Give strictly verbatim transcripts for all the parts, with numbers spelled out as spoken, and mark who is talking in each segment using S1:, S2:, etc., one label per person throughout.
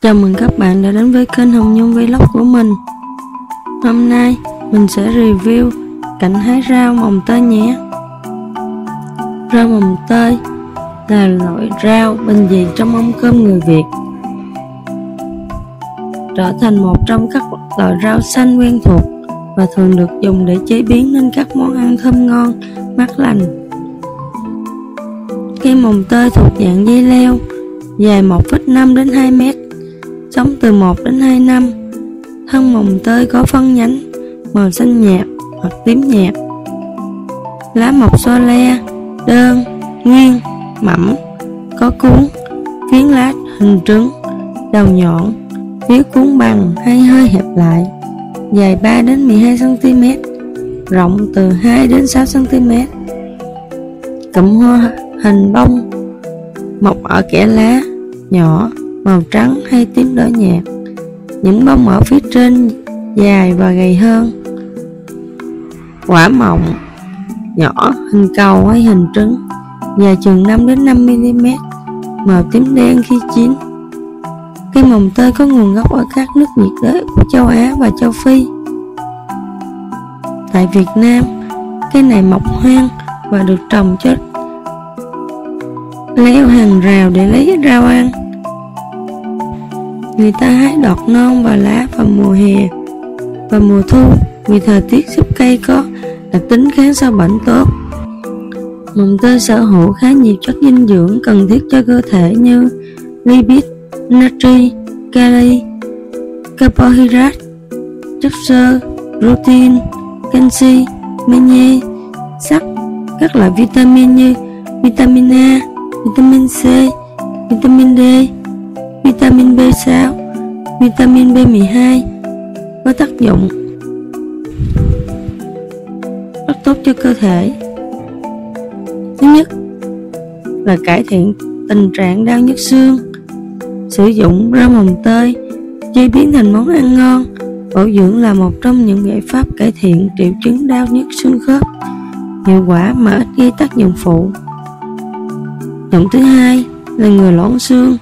S1: Chào mừng các bạn đã đến với kênh Hồng Nhung Vlog của mình. Hôm nay mình sẽ review cảnh hái rau mồng tơi nhé. Rau mồng tơi là loại rau bình dị trong mâm cơm người Việt, trở thành một trong các loại rau xanh quen thuộc và thường được dùng để chế biến nên các món ăn thơm ngon, mát lành. Cây mồng tơi thuộc dạng dây leo, dài một phẩy năm đến hai mét, sống từ một đến hai năm. Thân mồng tơi có phân nhánh màu xanh nhạt hoặc tím nhạt. Lá mọc xo le, đơn, nguyên, mỏng, có cuống, phiến lá hình trứng, đầu nhọn, phía cuống bằng hay hơi hẹp lại, dài ba đến mười hai xăng ti mét, rộng từ hai đến sáu xăng ti mét. Cụm hoa hình bông, mọc ở kẽ lá, nhỏ, màu trắng hay tím đỏ nhạt. Những bông ở phía trên dài và gầy hơn. Quả mọng, nhỏ, hình cầu hay hình trứng, dài chừng năm đến năm mi li mét, màu tím đen khi chín. Cây mồng tơi có nguồn gốc ở các nước nhiệt đới của châu Á và châu Phi. Tại Việt Nam, cây này mọc hoang và được trồng cho leo hàng rào để lấy rau ăn. Người ta hái đọt non và lá vào mùa hè và mùa thu vì thời tiết giúp cây có đặc tính kháng sâu bệnh tốt. Mồng tơi sở hữu khá nhiều chất dinh dưỡng cần thiết cho cơ thể như lipid, natri, kali, carbohydrate, chất xơ, protein, canxi, magie, sắt, các loại vitamin như vitamin A, vitamin C, vitamin D, vitamin B sáu, vitamin B mười hai có tác dụng rất tốt cho cơ thể. Thứ nhất là cải thiện tình trạng đau nhức xương. Sử dụng rau mồng tơi chế biến thành món ăn ngon, bổ dưỡng là một trong những giải pháp cải thiện triệu chứng đau nhức xương khớp, hiệu quả mà ít gây tác dụng phụ. Dụng thứ hai là ngừa loãng xương.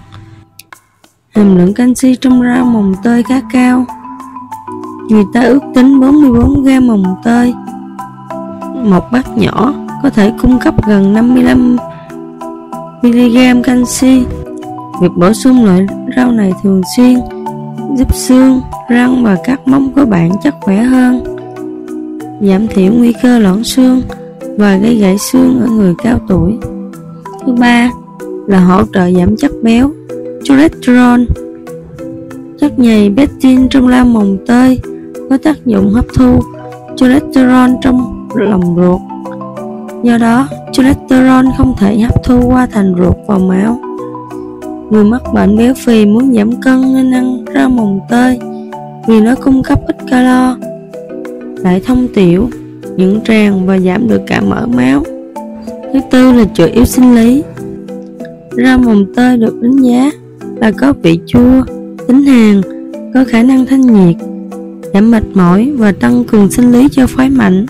S1: Hàm lượng canxi trong rau mồng tơi khá cao. Người ta ước tính bốn mươi bốn gam mồng tơi một bát nhỏ có thể cung cấp gần năm mươi lăm mi li gam canxi. Việc bổ sung loại rau này thường xuyên giúp xương, răng và các móng của bạn chắc khỏe hơn, giảm thiểu nguy cơ loãng xương và gây gãy xương ở người cao tuổi. Thứ ba là hỗ trợ giảm chất béo, cholesterol. Chất nhầy pectin trong rau mồng tơi có tác dụng hấp thu cholesterol trong lòng ruột. Do đó, cholesterol không thể hấp thu qua thành ruột vào máu. Người mắc bệnh béo phì muốn giảm cân nên ăn rau mồng tơi vì nó cung cấp ít calo, lại thông tiểu, nhuận tràng và giảm được cả mỡ máu. Thứ tư là chữa yếu sinh lý. Rau mồng tơi được đánh giá là có vị chua, tính hàn, có khả năng thanh nhiệt, giảm mệt mỏi và tăng cường sinh lý cho phái mạnh.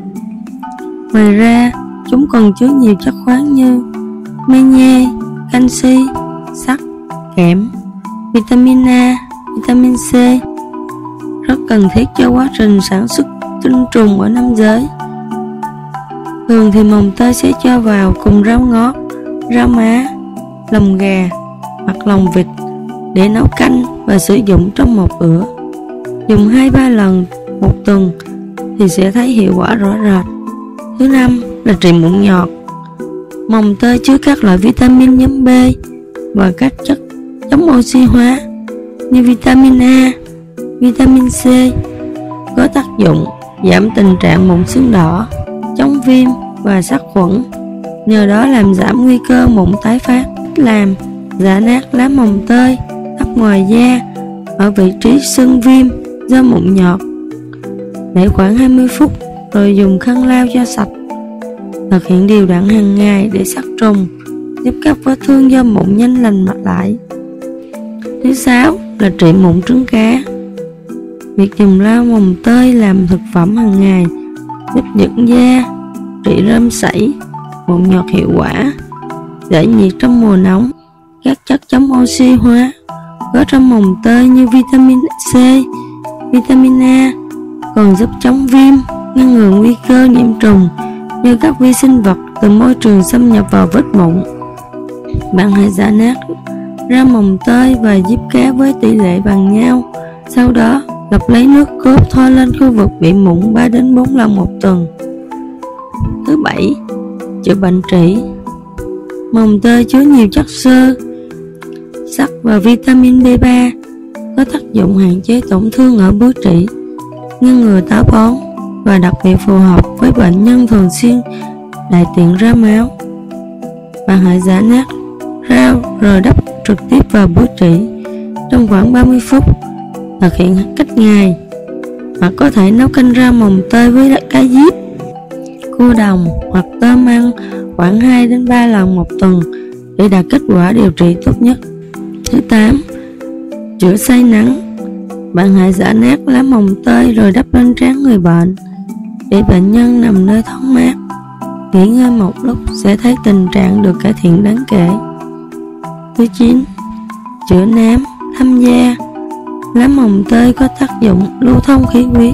S1: Ngoài ra, chúng còn chứa nhiều chất khoáng như magie, canxi, sắt, kẽm, vitamin A, vitamin C, rất cần thiết cho quá trình sản xuất tinh trùng ở nam giới. Thường thì mồng tơi sẽ cho vào cùng rau ngót, rau má, lòng gà hoặc lòng vịt để nấu canh và sử dụng trong một bữa. Dùng hai ba lần một tuần thì sẽ thấy hiệu quả rõ rệt. Thứ năm là trị mụn nhọt. Mồng tơi chứa các loại vitamin nhóm B và các chất chống oxy hóa như vitamin A, vitamin C có tác dụng giảm tình trạng mụn xương đỏ, chống viêm và sát khuẩn, nhờ đó làm giảm nguy cơ mụn tái phát. Làm giã nát lá mồng tơi đắp ngoài da ở vị trí sưng viêm do mụn nhọt, để khoảng hai mươi phút rồi dùng khăn lau cho sạch. Thực hiện đều đặn hàng ngày để sát trùng, giúp các vết thương do mụn nhanh lành lại. Thứ sáu là trị mụn trứng cá. Việc dùng rau mồng tơi làm thực phẩm hàng ngày giúp dưỡng da, trị rơm sảy, mụn nhọt hiệu quả, giải nhiệt trong mùa nóng. Các chất chống oxy hóa có trong mồng tơi như vitamin C, vitamin A, còn giúp chống viêm, ngăn ngừa nguy cơ nhiễm trùng như các vi sinh vật từ môi trường xâm nhập vào vết mụn. Bạn hãy giã nát ra mồng tơi và diếp cá với tỷ lệ bằng nhau. Sau đó lọc lấy nước cốt thoa lên khu vực bị mụn ba đến bốn lần một tuần. Thứ bảy, chữa bệnh trĩ. Mồng tơi chứa nhiều chất xơ, sắt và vitamin B ba, có tác dụng hạn chế tổn thương ở bướu trĩ, ngăn ngừa táo bón và đặc biệt phù hợp với bệnh nhân thường xuyên đại tiện ra máu. Bạn hãy giã nát rau rồi đắp trực tiếp vào bướu trĩ trong khoảng ba mươi phút, thực hiện cách ngày, hoặc có thể nấu canh rau mồng tơi với cá diếp, cua đồng hoặc tôm ăn khoảng hai đến ba lần một tuần để đạt kết quả điều trị tốt nhất. Thứ tám, chữa say nắng. Bạn hãy giã nát lá mồng tơi rồi đắp lên trán người bệnh để bệnh nhân nằm nơi thoáng mát. Nghỉ ngơi một lúc sẽ thấy tình trạng được cải thiện đáng kể. Thứ chín, chữa nám, thâm da. Lá mồng tơi có tác dụng lưu thông khí huyết,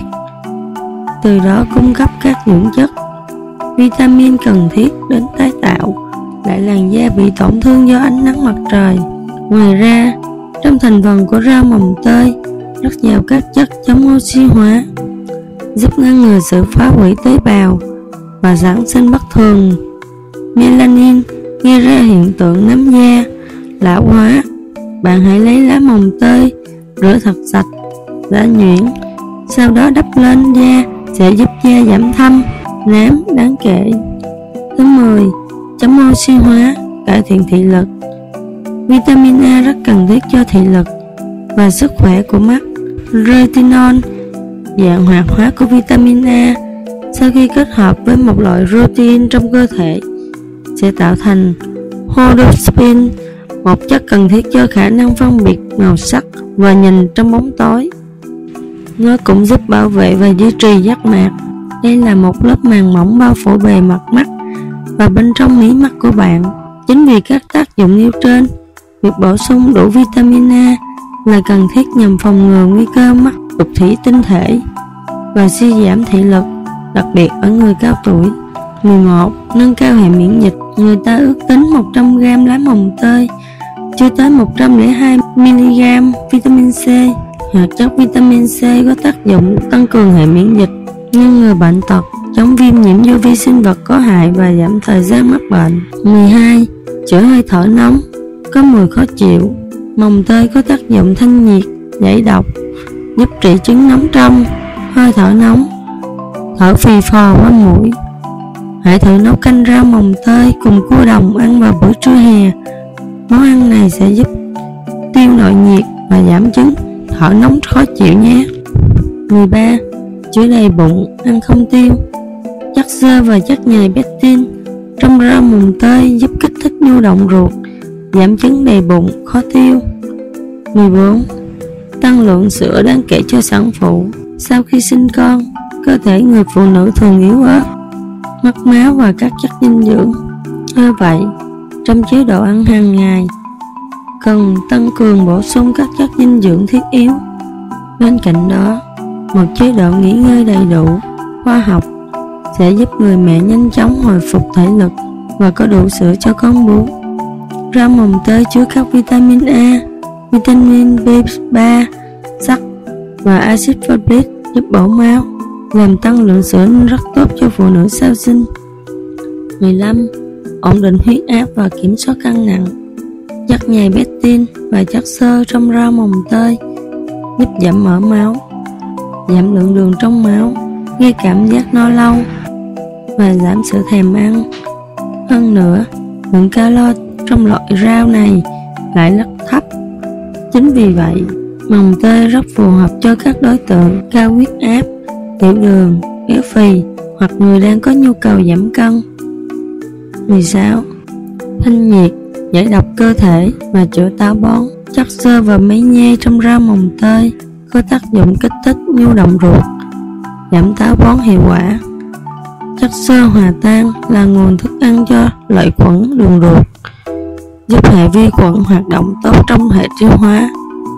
S1: từ đó cung cấp các dưỡng chất, vitamin cần thiết đến tái tạo lại làn da bị tổn thương do ánh nắng mặt trời. Ngoài ra, trong thành phần của rau mồng tơi rất giàu các chất chống oxy hóa, giúp ngăn ngừa sự phá hủy tế bào và sản sinh bất thường melanin, gây ra hiện tượng nám da, lão hóa. Bạn hãy lấy lá mồng tơi, rửa thật sạch, giã nhuyễn, sau đó đắp lên da sẽ giúp da giảm thâm, nám đáng kể. Thứ mười, chống oxy hóa, cải thiện thị lực. Vitamin A rất cần thiết cho thị lực và sức khỏe của mắt. Retinol, dạng hoạt hóa của vitamin A, sau khi kết hợp với một loại protein trong cơ thể sẽ tạo thành rhodopsin, một chất cần thiết cho khả năng phân biệt màu sắc và nhìn trong bóng tối. Nó cũng giúp bảo vệ và duy trì giác mạc. Đây là một lớp màng mỏng bao phủ bề mặt mắt và bên trong mí mắt của bạn. Chính vì các tác dụng nêu trên, việc bổ sung đủ vitamin A là cần thiết nhằm phòng ngừa nguy cơ mắc đục thủy tinh thể và suy giảm thị lực, đặc biệt ở người cao tuổi. Mười một. Nâng cao hệ miễn dịch. Người ta ước tính một trăm gam lá mồng tơi chứa tới một trăm lẻ hai mi-li-gam vitamin C. Hoạt chất vitamin C có tác dụng tăng cường hệ miễn dịch, ngăn ngừa bệnh tật, chống viêm nhiễm do vi sinh vật có hại và giảm thời gian mắc bệnh. Mười hai. Chữa hơi thở nóng, có mùi khó chịu. Mồng tơi có tác dụng thanh nhiệt, giải độc, giúp trị chứng nóng trong, hơi thở nóng, thở phì phò qua mũi. Hãy thử nấu canh rau mồng tơi cùng cua đồng ăn vào bữa trưa hè. Món ăn này sẽ giúp tiêu nội nhiệt và giảm chứng thở nóng khó chịu nhé. Mười ba. Chữa đầy bụng, ăn không tiêu. Chất xơ và chất nhầy pectin trong rau mồng tơi giúp kích thích nhu động ruột, giảm chứng đầy bụng, khó tiêu. Mười bốn. Tăng lượng sữa đáng kể cho sản phụ. Sau khi sinh con, cơ thể người phụ nữ thường yếu ớt, mất máu và các chất dinh dưỡng. Do vậy, trong chế độ ăn hàng ngày, cần tăng cường bổ sung các chất dinh dưỡng thiết yếu. Bên cạnh đó, một chế độ nghỉ ngơi đầy đủ, khoa học sẽ giúp người mẹ nhanh chóng hồi phục thể lực và có đủ sữa cho con bú. Rau mồng tơi chứa các vitamin A, vitamin B ba, sắt và axit folic giúp bổ máu, làm tăng lượng sữa rất tốt cho phụ nữ sau sinh. Mười lăm. Ổn định huyết áp và kiểm soát cân nặng. Chất nhầy pectin và chất xơ trong rau mồng tơi giúp giảm mỡ máu, giảm lượng đường trong máu, gây cảm giác no lâu và giảm sự thèm ăn. Hơn nữa, lượng calo trong loại rau này lại rất thấp. Chính vì vậy, mồng tơi rất phù hợp cho các đối tượng cao huyết áp, tiểu đường, béo phì hoặc người đang có nhu cầu giảm cân. Mười sáu. Thanh nhiệt, giải độc cơ thể và chữa táo bón. Chất xơ và magie trong rau mồng tơi có tác dụng kích thích nhu động ruột, giảm táo bón hiệu quả. Chất xơ hòa tan là nguồn thức ăn cho lợi khuẩn đường ruột, giúp hệ vi khuẩn hoạt động tốt trong hệ tiêu hóa,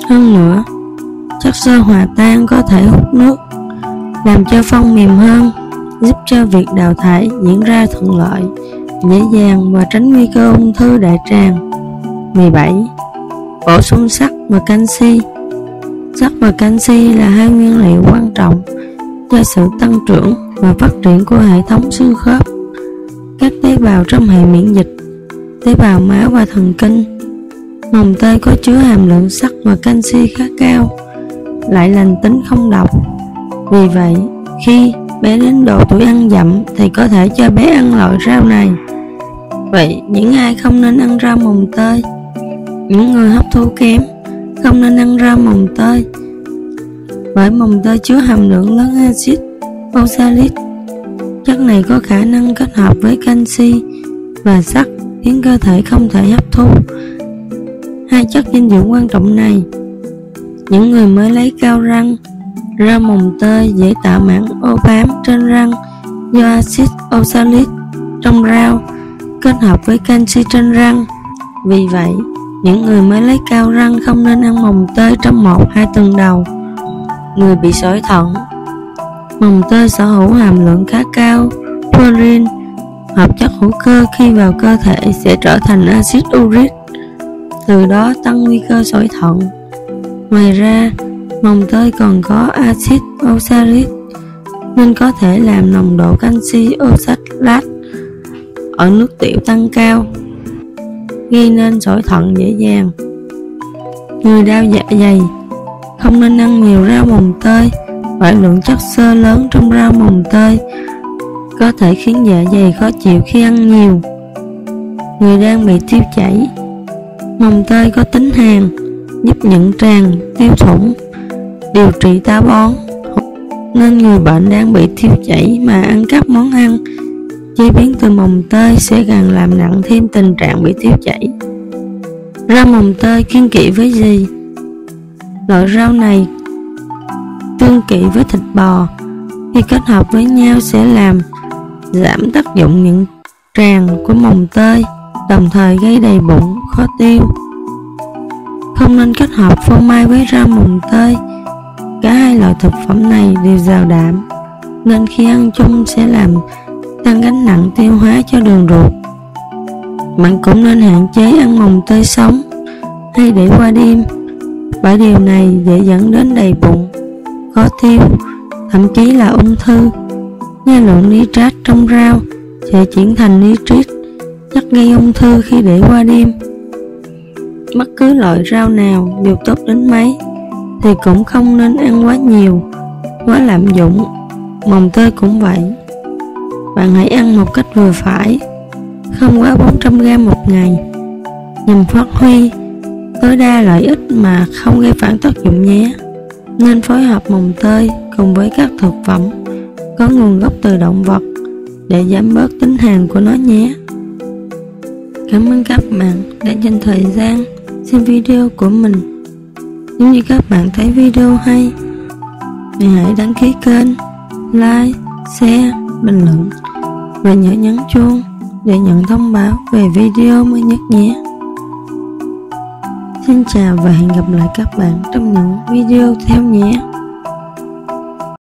S1: Hơn nữa, chất xơ hòa tan có thể hút nước, làm cho phân mềm hơn, giúp cho việc đào thải diễn ra thuận lợi, dễ dàng và tránh nguy cơ ung thư đại tràng. mười bảy. Bổ sung sắt và canxi. Sắt và canxi là hai nguyên liệu quan trọng cho sự tăng trưởng và phát triển của hệ thống xương khớp, các tế bào trong hệ miễn dịch, tế bào máu và thần kinh. Mồng tơi có chứa hàm lượng sắt và canxi khá cao, lại lành tính không độc. Vì vậy, khi bé đến độ tuổi ăn dặm thì có thể cho bé ăn loại rau này. Vậy những ai không nên ăn rau mồng tơi? Những người hấp thu kém không nên ăn rau mồng tơi, bởi mồng tơi chứa hàm lượng lớn axit oxalic. Chất này có khả năng kết hợp với canxi và sắt khiến cơ thể không thể hấp thu hai chất dinh dưỡng quan trọng này. Những người mới lấy cao răng, rau mồng tơi dễ tạo mảng ô bám trên răng do axit oxalic trong rau kết hợp với canxi trên răng. Vì vậy, những người mới lấy cao răng không nên ăn mồng tơi trong một hai tuần đầu. Người bị sỏi thận. Mồng tơi sở hữu hàm lượng khá cao purin, hợp chất hữu cơ khi vào cơ thể sẽ trở thành axit uric, từ đó tăng nguy cơ sỏi thận. Ngoài ra, mồng tơi còn có axit oxalic nên có thể làm nồng độ canxi oxalate ở nước tiểu tăng cao, gây nên sỏi thận dễ dàng. Người đau dạ dày không nên ăn nhiều rau mồng tơi, bởi lượng chất xơ lớn trong rau mồng tơi có thể khiến dạ dày khó chịu khi ăn nhiều. Người đang bị tiêu chảy. Mồng tơi có tính hàn, giúp nhuận tràng, tiêu thủng, điều trị táo bón, nên người bệnh đang bị tiêu chảy mà ăn các món ăn chế biến từ mồng tơi sẽ càng làm nặng thêm tình trạng bị tiêu chảy. Rau mồng tơi kiêng kỵ với gì? Loại rau này tương kỵ với thịt bò, khi kết hợp với nhau sẽ làm giảm tác dụng nhuận tràng của mồng tơi, đồng thời gây đầy bụng, khó tiêu. Không nên kết hợp phô mai với rau mồng tơi, cả hai loại thực phẩm này đều giàu đạm, nên khi ăn chung sẽ làm tăng gánh nặng tiêu hóa cho đường ruột. Bạn cũng nên hạn chế ăn mồng tơi sống hay để qua đêm, bởi điều này dễ dẫn đến đầy bụng, khó tiêu, thậm chí là ung thư. Nha lượng nitrat trong rau sẽ chuyển thành nitrit, chất gây ung thư khi để qua đêm. Bất cứ loại rau nào dù tốt đến mấy thì cũng không nên ăn quá nhiều, quá lạm dụng. Mồng tơi cũng vậy. Bạn hãy ăn một cách vừa phải, không quá bốn trăm gam một ngày, nhằm phát huy tối đa lợi ích mà không gây phản tác dụng nhé. Nên phối hợp mồng tơi cùng với các thực phẩm có nguồn gốc từ động vật để giảm bớt tính hàn của nó nhé. Cảm ơn các bạn đã dành thời gian xem video của mình. Nếu như các bạn thấy video hay thì hãy đăng ký kênh, like, share, bình luận và nhớ nhấn chuông để nhận thông báo về video mới nhất nhé. Xin chào và hẹn gặp lại các bạn trong những video theo nhé.